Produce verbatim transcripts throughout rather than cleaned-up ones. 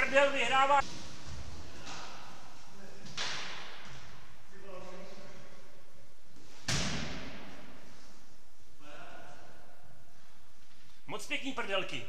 prdel vyhrává. Moc pěkný prdelky.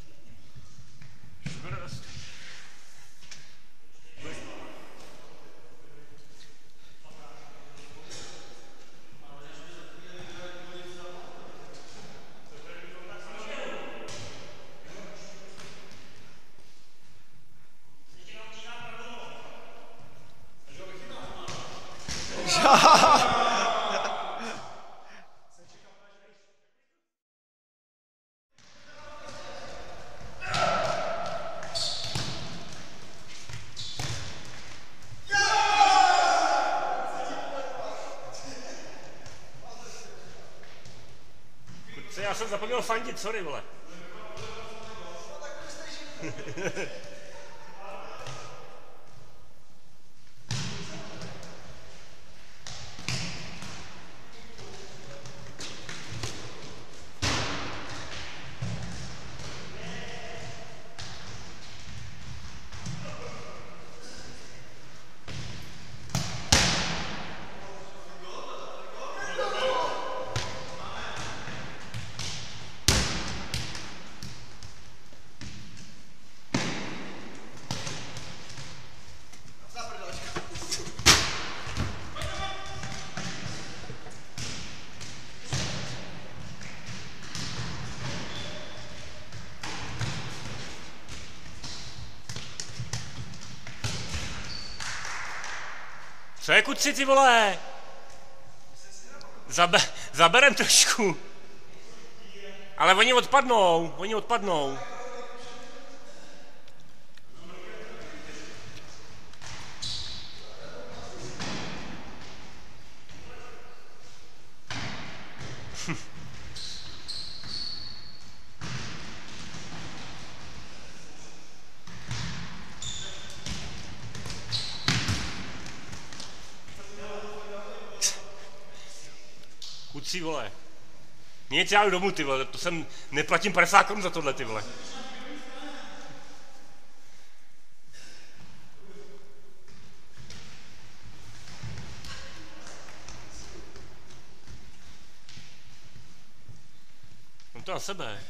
Já jsem zapomněl fandit, sorry, vole. Co je kuci, ty vole? Zabe zaberem trošku. Ale oni odpadnou, oni odpadnou. Kucí, vole. Nic, já jdu domů, ty vole, to jsem, neplatím padesát korun za tohle, ty vole. Mám to na sebe.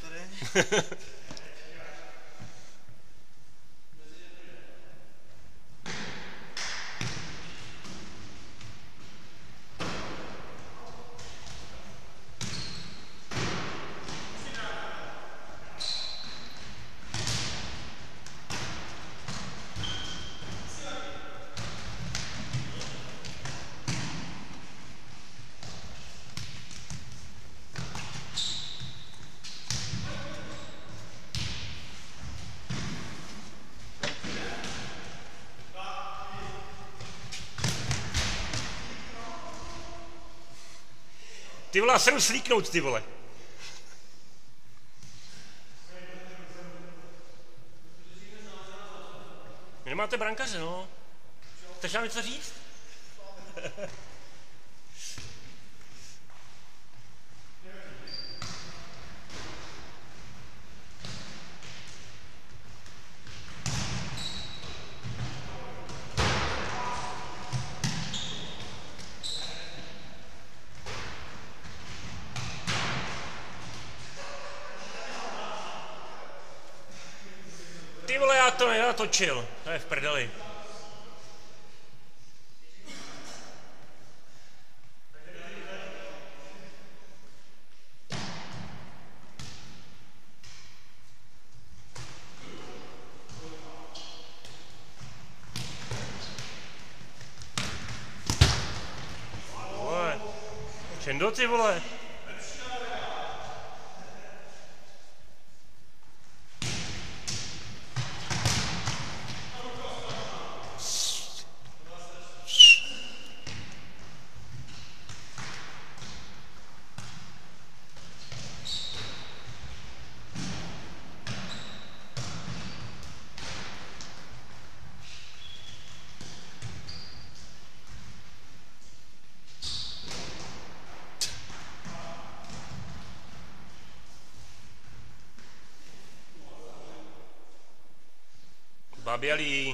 Ty vole, já se jdu slíknout, ty vole. Vy nemáte brankaře, no. Chceš nám něco říct? Ty vole, já to nenatočil, to je v prdeli. Vole, Čendo, ty vole. Dva bělý.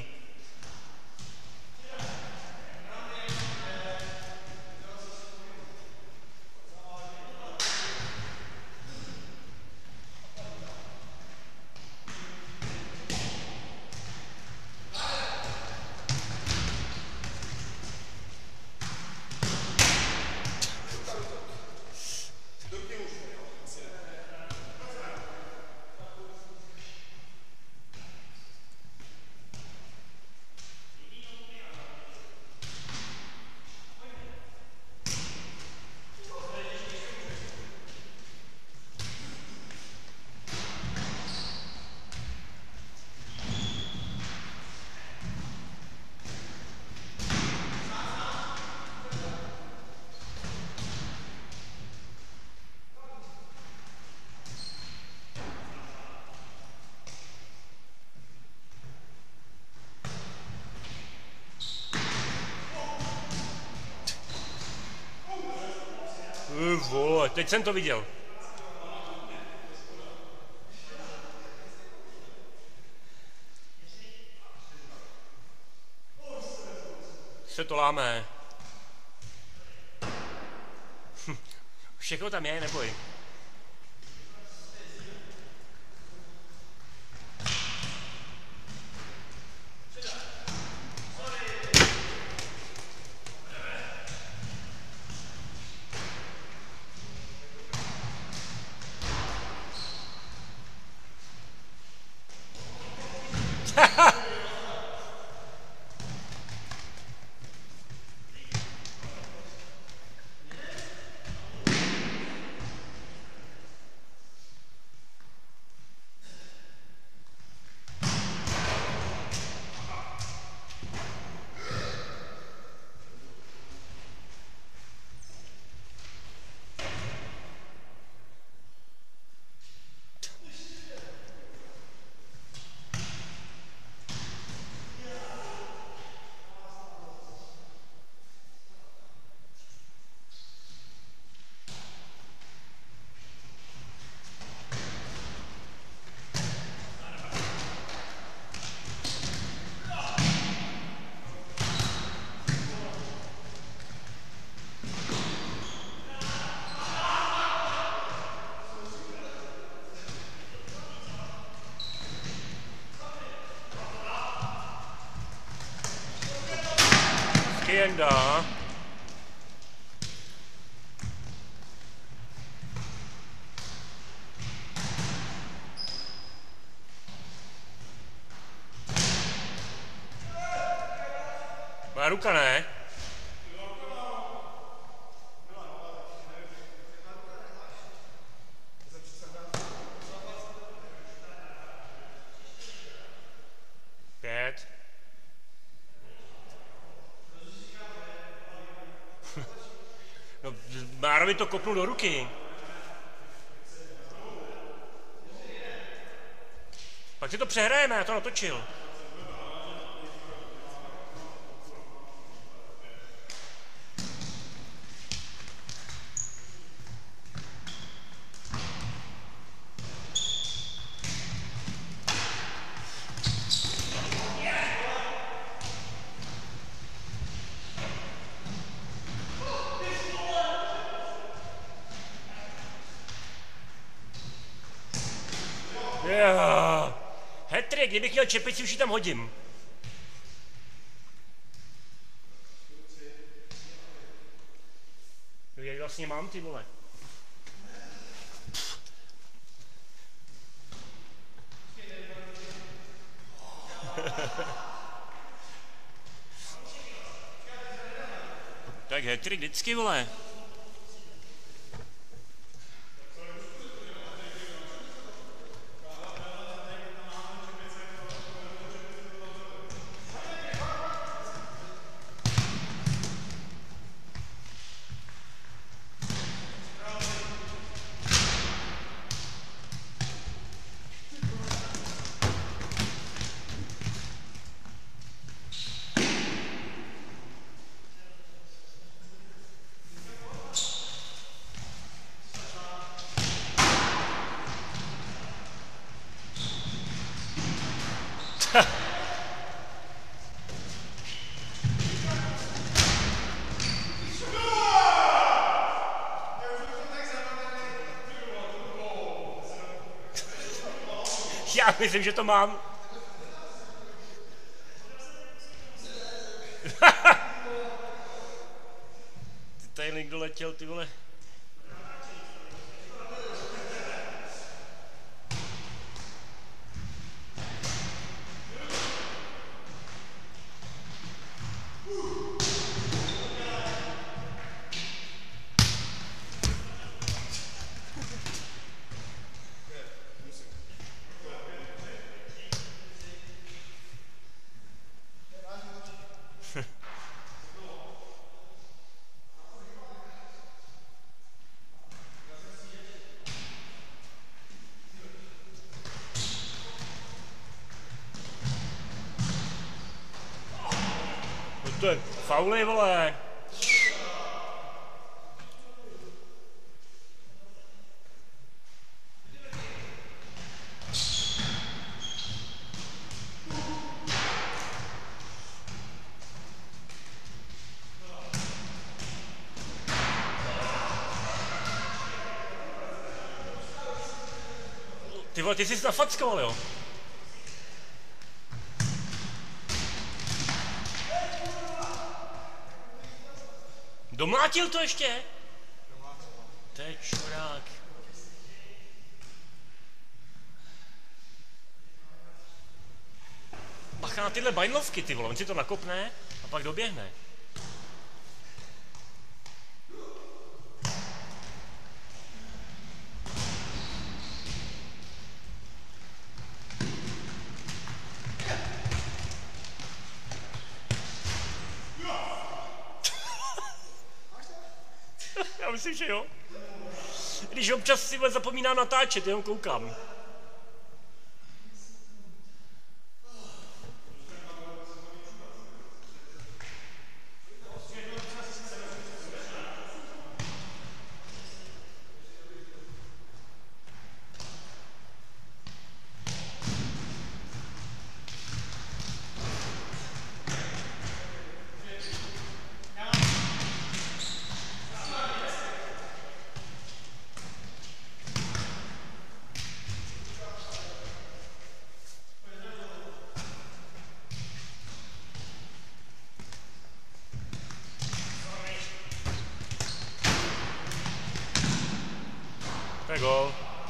Vole, teď jsem to viděl. Se to láme. Všechno tam je, neboj. Jenda. Moja ruka ne. Pět. No, Márovi to kopnul do ruky. Pak si to přehrajeme, já to natočil. Yeah. Hattrick, kdybych měl čepici, už ji tam hodím. Já ji vlastně mám, ty vole. Tak hattrick vždycky, vole. myslím, že to mám. Ty tady někdo letěl, ty vole. To je fauly, vole. Ty vole, ty jsi nafackoval, jo? Domlátil to ještě? To je čurák. Bacha na tyhle bajnlovky, ty vole, on si to nakopne a pak doběhne. Já myslím, že jo. Když občas si zapomínám natáčet, jenom koukám. To je gól.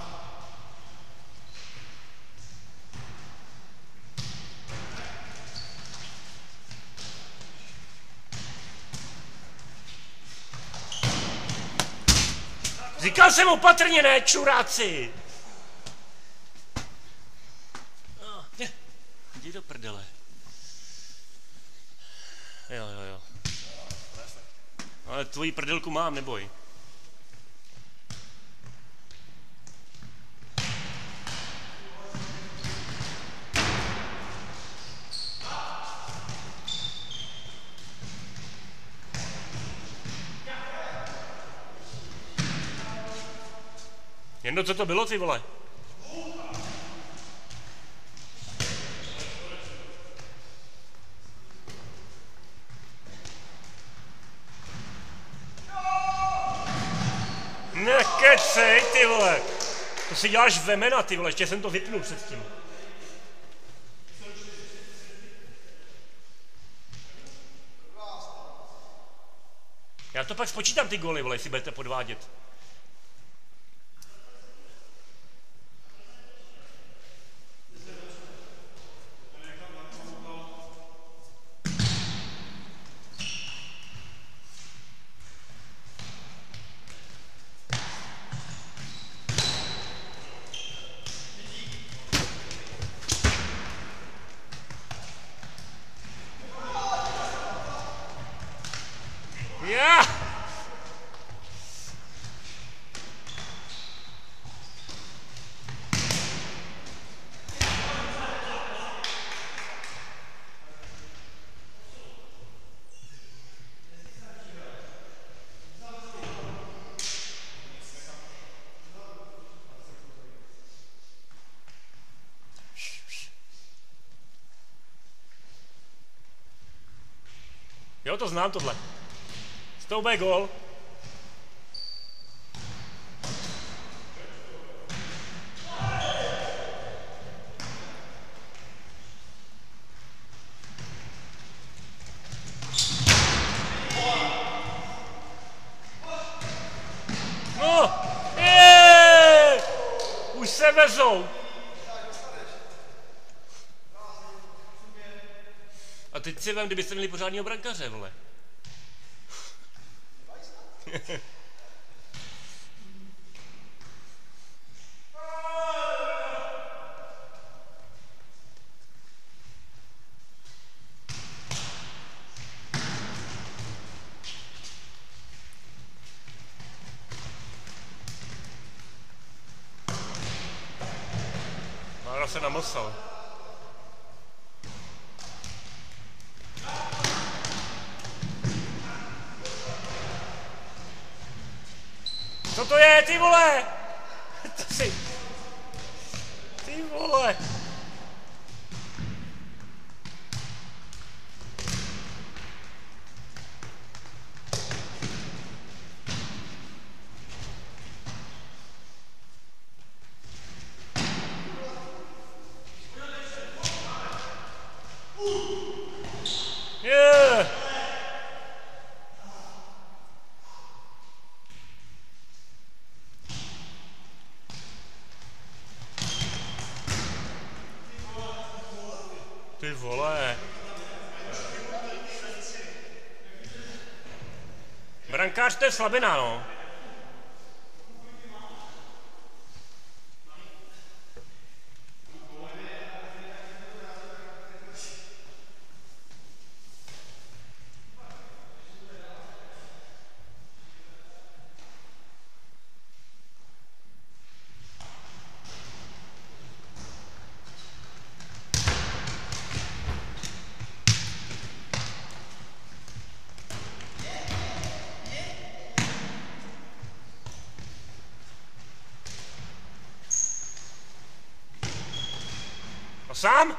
Říkal jsem opatrně, ne, čuráci! No, jdi do prdele. Jo, jo, jo. Ale tvoji prdelku mám, neboj. Jendo, co to bylo, ty vole? Nekecej, ty vole! To si děláš vemena, ty vole, ještě jsem to vypnul předtím. Já to pak spočítám ty góly, vole, jestli budete podvádět. Já! Jo, to znám tohle. Z toho bude gól. vezou. A teď si vem, kdybyste měli pořádného brankaře, vole. Mára se namlsal. Co to je, ty vole? To si... Ty vole. Yeah. Ty vole. Brankář, to je slabina, no. A sám?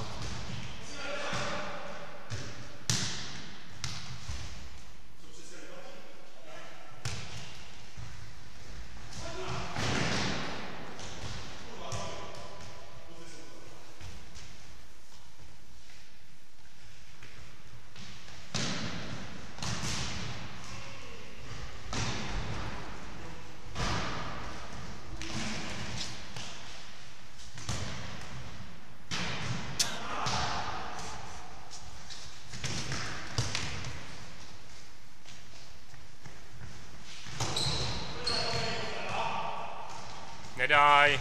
Nedaj.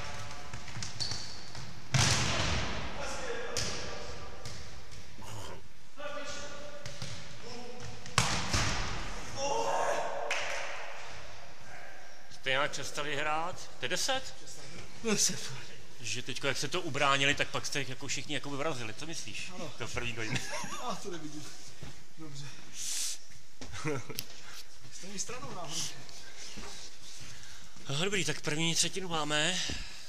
Jste nějak přestali hrát? To je deset? Deset. Že teďko, jak se to ubránili, tak pak jste jako všichni jako vyvrazili. Co myslíš? Ano. To v první hodině. A to nevidím. Dobře. Stejný stranou náhodou. Dobrý, tak první třetinu máme.